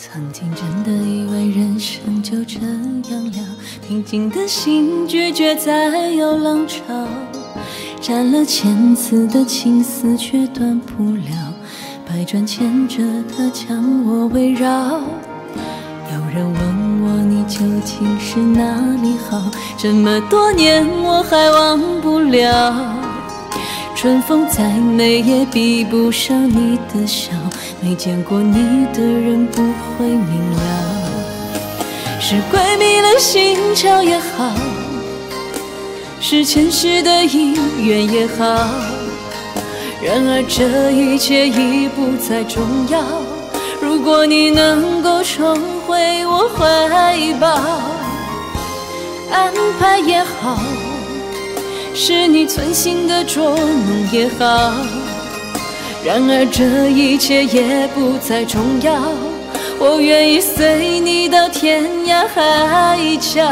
曾经真的以为人生就这样了，平静的心拒绝再有浪潮，斩了千次的情丝却断不了，百转牵着它将我围绕。有人问我你究竟是哪里好，这么多年我还忘不了。春风再美也比不上你的笑，没见过你的人不会明了。是鬼迷了心窍也好，是前世的姻缘也好，然而这一切已不再重要。如果你能够重回我怀抱，安排也好，是你存心的捉弄也好，然而这一切也不再重要。我愿意随你到天涯海角。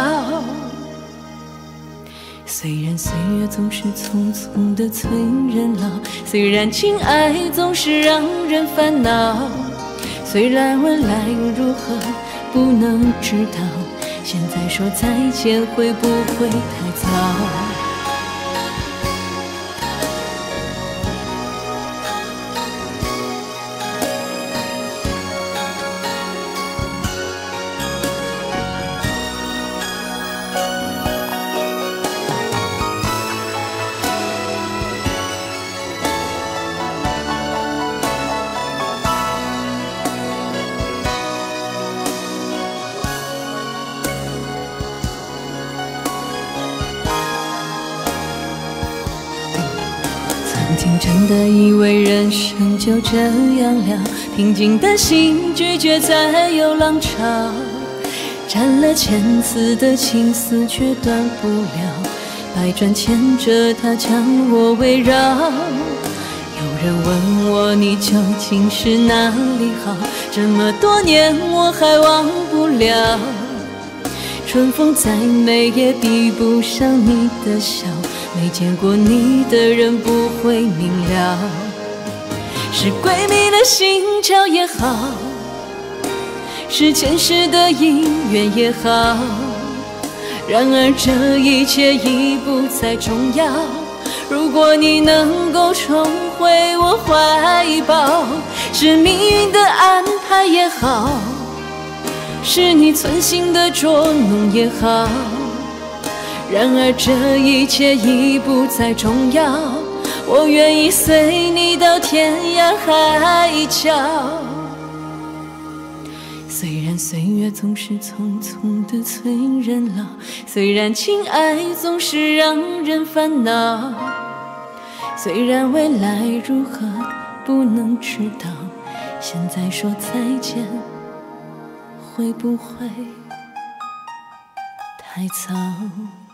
虽然岁月总是匆匆的催人老，虽然情爱总是让人烦恼，虽然未来如何不能知道，现在说再见会不会太早？曾经真的以为人生就这样了，平静的心拒绝再有浪潮，斩了千次的情丝却断不了，百转牵着它将我围绕。有人问我你究竟是哪里好，这么多年我还忘不了。春风再美也比不上你的笑，没见过你的人不会明了。是鬼迷了心窍也好，是前世的姻缘也好，然而这一切已不再重要。如果你能够重回我怀抱，是命运的安排也好，是你存心的捉弄也好，然而这一切已不再重要。我愿意随你到天涯海角。虽然岁月总是匆匆的催人老，虽然情爱总是让人烦恼，虽然未来如何不能知道，现在说再见会不会太早？